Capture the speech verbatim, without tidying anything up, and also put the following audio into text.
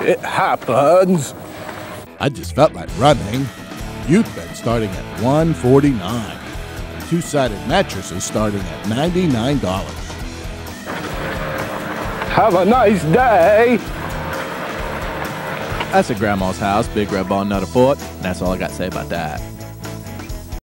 It happens. I just felt like running. Youth bed starting at one forty-nine. Two-sided mattresses starting at ninety-nine dollars. Have a nice day. That's at Grandma's house, Big Red Ball, Nutter Fort, and that's all I got to say about that.